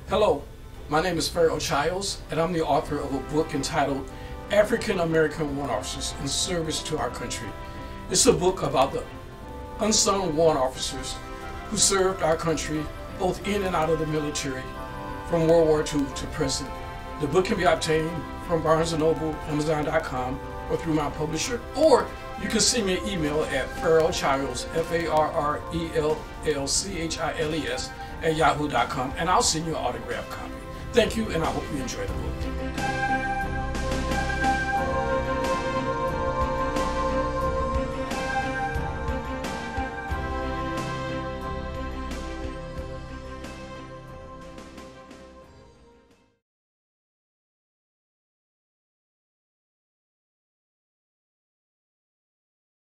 Hello, my name is Farrell Chiles, and I'm the author of a book entitled African American Warrant Officers in Service to Our Country. It's a book about the unsung warrant officers who served our country both in and out of the military from World War II to present. The book can be obtained from Barnes & Noble, Amazon.com, or through my publisher, or you can send me an email at farrellchiles, FARRELLCHILES, @yahoo.com, and I'll send you an autographed copy. Thank you, and I hope you enjoy the book.